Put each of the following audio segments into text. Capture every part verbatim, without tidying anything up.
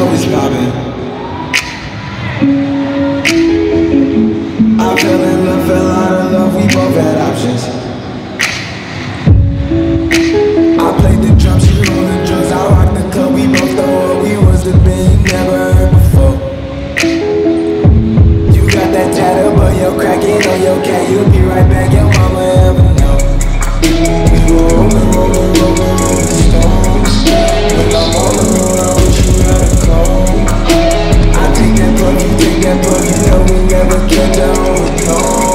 always poppin'. I fell in love, fell out of love, we both had options. I played the drums, she rolled the drums, I rocked the club, we both know what we was the thing you never heard before. You got that chatter, but you're cracking on your cat, you'll be right back, your mama ever know. We go rollin', rollin', rollin', rollin' stones. When I'm on the road, I wish you had a cold. I take that plug, you take that plug, you know we never get down with no.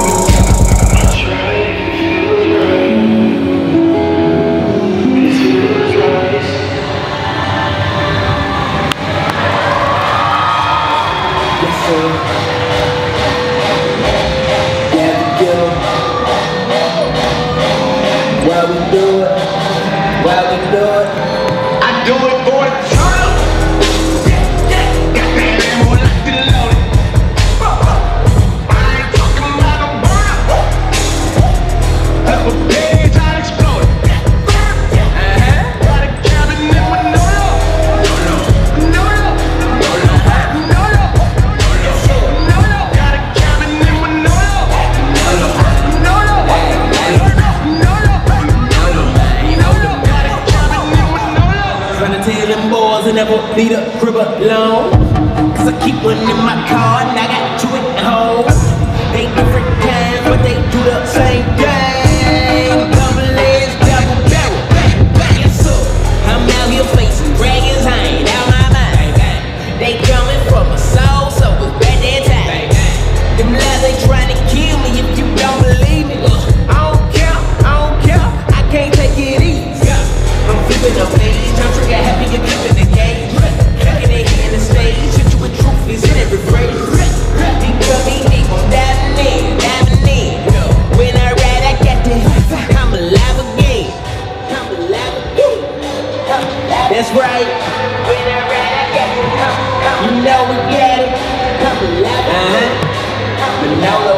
Why we do it? Why we do it? I do it for the turtle. Got that ammo locked and loaded. I ain't talking about a burner. Up a page, I'll explode it. Uh-huh. Got a cabin in Manolo. Manolo. Manolo. Manolo. Manolo. Manolo. Got a cabin in Manolo. Manolo. Manolo. Tell them boys I never leave the crib alone. Cause I keep one in my car and I got two at home. They different kinds but they do the same thing. Double edged, double barrel, back, back, yes sir. I'm out here facing dragons, I ain't out my mind. They coming from my soul, so it's bad that time. Them lies ain't trying to kill me if you don't believe me. I don't care, I don't care, I can't take it easy. I'm flipping a page, I'm trigger happy and flipping the gauge. Looking at here in the stage, hit you with truth is in every phrase. Deep coming deep, I'm diving in, diving in. When I ride, I got that, I'm alive again. I'm alive again. That's right. When I ride, I got that, you know we got it. I'm alive again. Uh-huh.